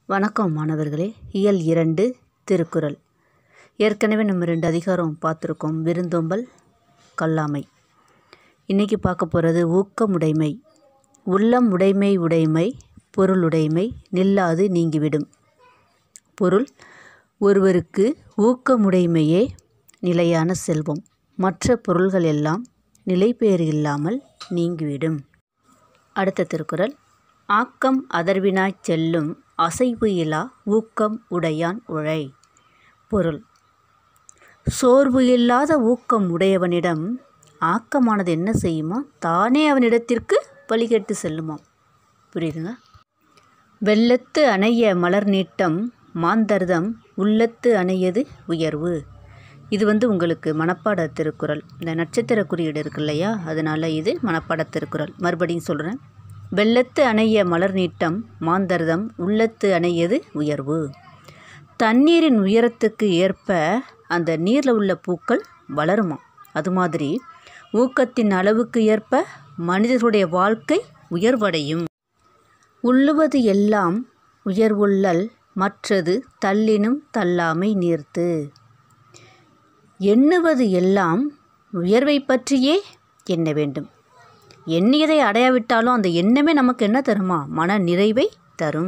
வணக்கம் மாணவர்களே. இயல் 2 திருக்குறள். ஏற்கனவே நம்ம 2 அதிகாரம் பார்த்துருக்கோம். விருந்தோம்பல், கல்லாமை. இன்றைக்கி பார்க்க போகிறது ஊக்கமுடைமை. உள்ளம் உடைமை உடைமை பொருளுடைமை நில்லாது நீங்கிவிடும். பொருள்: ஒருவருக்கு ஊக்கமுடைமையே நிலையான செல்வம். மற்ற பொருள்கள் எல்லாம் நிலைபெயர் இல்லாமல் நீங்கிவிடும். அடுத்த திருக்குறள். ஆக்கம் அதர்வினாச் செல்லும் அசைவு இலா ஊக்கம் உடையான் உழை. பொருள்: சோர்வு இல்லாத ஊக்கம் உடையவனிடம் ஆக்கமானது என்ன செய்யுமா? தானே அவனிடத்திற்கு வழிகெட்டு செல்லுமாம். புரியுதுங்க? வெள்ளத்து அணைய மலர் நீட்டம் மாந்தர்தம் உள்ளத்து அணையது உயர்வு. இது உங்களுக்கு மனப்பாட திருக்குறள். இந்த நட்சத்திர குறியீடு இருக்கு இல்லையா, அதனால் இது மனப்பாட திருக்குறள். மறுபடியும் சொல்கிறேன். வெள்ளத்து அணைய மலர் நீட்டம் மாந்தர்தம் உள்ளத்து அணையது உயர்வு. தண்ணீரின் உயரத்துக்கு ஏற்ப அந்த நீரில் உள்ள பூக்கள் வளருமா, அது மாதிரி ஊக்கத்தின் அளவுக்கு ஏற்ப மனிதர்களுடைய வாழ்க்கை உயர்வடையும். உள்ளுவது எல்லாம் உயர்வுள்ளல் மற்றது தள்ளினும் தள்ளாமை நீர்த்து. எண்ணுவது எல்லாம் உயர்வை பற்றியே எண்ண வேண்டும். எண்ணியதை அடையாவிட்டாலும் அந்த எண்ணமே நமக்கு என்ன தருமா? மன நிறைவை தரும்.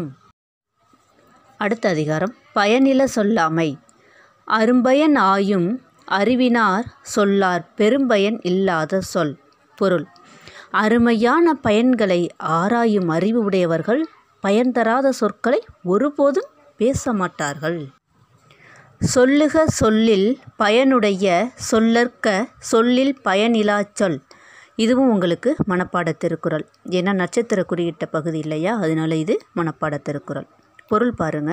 அடுத்த அதிகாரம். பயனில சொல்லாமை. அரும்பயன் ஆயும் அறிவினார் சொல்லார் பெரும்பயன் இல்லாத சொல். பொருள்: அருமையான பயன்களை ஆராயும் அறிவு உடையவர்கள் பயன் தராத சொற்களை ஒருபோதும் பேச மாட்டார்கள். சொல்லுக சொல்லில் பயனுடைய சொல்லற்க சொல்லில் பயனிலா சொல். இதுவும் மனப்பாட திருக்குறள். ஏன்னா நட்சத்திர குறியிட்ட பகுதி இல்லையா, அதனால் இது மனப்பாட திருக்குறள். பொருள் பாருங்க.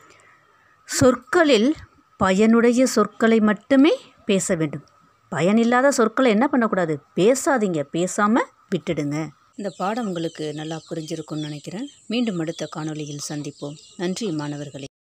சொற்களில் பயனுடைய சொற்களை மட்டுமே பேச வேண்டும். பயனில்லாத சொற்களை என்ன பண்ணக்கூடாது? பேசாதீங்க, பேசாமல் விட்டுடுங்க. இந்த பாடம் உங்களுக்கு நல்லா புரிஞ்சிருக்கும்னு நினைக்கிறேன். மீண்டும் அடுத்த காணொளியில் சந்திப்போம். நன்றி மாணவர்களே.